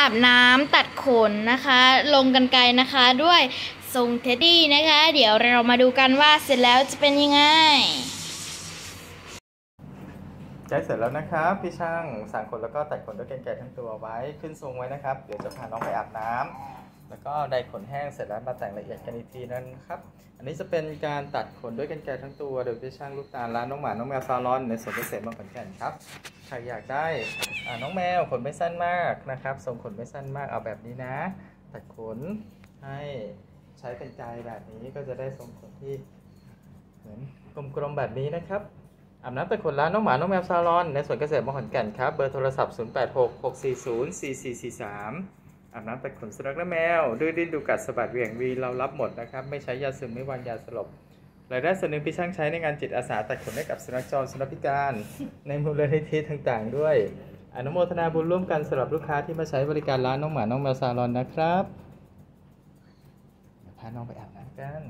บน้ำตัดขนนะคะลงกรรไกรนะคะด้วยทรงเท็ดดี้นะคะเดี๋ยวเรามาดูกันว่าเสร็จแล้วจะเป็นยังไงใกล้เสร็จแล้วนะครับพี่ช่างสางขนแล้วก็ตัดขนด้วยกรรไกรทั้งตัวไว้ขึ้นทรงไว้นะครับเดี๋ยวจะพาน้องไปอาบน้ำแล้วก็ไดขนแห้งเสร็จแล้วมาแต่งละเอียดกันอีกทีนั้นครับอันนี้จะเป็นการตัดขนด้วยกรรไกรทั้งตัวโดยพี่ช่างลูกตาลร้านน้องหมาน้องแมวซาลอนในสวนเกษตรบางขอนแก่นครับใครอยากได้น้องแมวขนไม่สั้นมากนะครับทรงขนไม่สั้นมากเอาแบบนี้นะตัดขนให้ใช้กรรไกรแบบนี้ก็จะได้ทรงขนที่เหมือนกลมๆแบบนี้นะครับอาบน้ำตัดขนร้านน้องหมาน้องแมวซาลอนในสวนเกษตรบางขอนแก่นครับเบอร์โทรศัพท์0866404443อาบน้ำตัดขนสุนัขและแมวดื้อดิ้นดูกัดสะบัดเหวี่ยงวีเรารับหมดนะครับไม่ใช้ยาซึมไม่วางยาสลบรายได้ส่วนหนึ่งพี่ช่างใช้ในงานจิตอาสาตัดขนให้กับสุนัขจรสุนัขพิการในมูลนิธิต่างๆด้วยอนุโมทนาบุญร่วมกันสำหรับลูกค้าที่มาใช้บริการร้านน้องหมาน้องแมวซาลอนนะครับพาน้องไปอาบน้ำกัน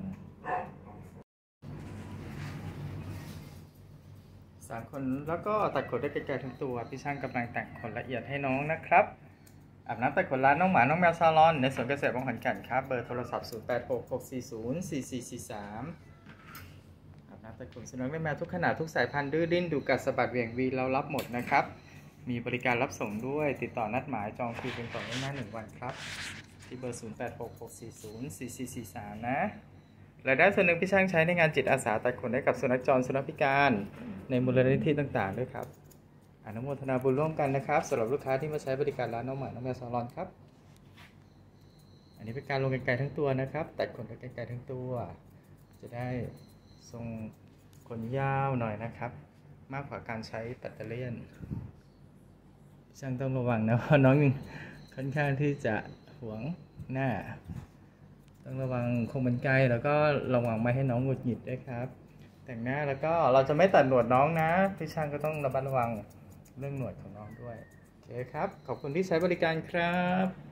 สางขนแล้วก็ตัดขนด้วยกรรไกรทั้งตัวพี่ช่างกำลังแต่งขนละเอียดให้น้องนะครับอาบน้ำตัดขนร้านน้องหมาน้องแมวซาลอนในสวนเกษตรบางขอนแก่นครับเบอร์โทรศัพท์0866404443อาบน้ำตัดขนสุนัขและแมวทุกขนาดทุกสายพันธุ์ดื้อดิ้นดูกัดสะบัดเหวี่ยงวีเรารับหมดนะครับมีบริการรับส่งด้วยติดต่อนัดหมายจองคิวเป็นก่อนล่วงหน้า1 วันครับที่เบอร์0866404443นะรายได้ส่วนหนึ่งพี่ช่างใช้ในงานจิตอาสาตัดขนให้กับสุนัขจรสุนัขพิการในมูลนิธิต่างๆด้วยครับอนุโมทนาบุญร่วมกันนะครับสำหรับลูกค้าที่มาใช้บริการร้านน้องหมาน้องแมวซาลอนครับอันนี้เป็นการลงกรรไกรทั้งตัวนะครับตัดขนด้วยกรรไกรทั้งตัวจะได้ทรงขนยาวหน่อยนะครับมากกว่าการใช้ปัตเตอร์เลียนช่างต้องระวังนะเพราะน้องยังค่อนข้างที่จะหวงหน้าต้องระวังคมกรรไกรแล้วก็ระวังไม่ให้น้องหงุดหงิดด้วยครับแต่งหน้าแล้วก็เราจะไม่ตัดหนวดน้องนะพี่ช่างก็ต้องระมัดระวังเรื่องหนวดของน้องด้วยโอเคครับขอบคุณที่ใช้บริการครับ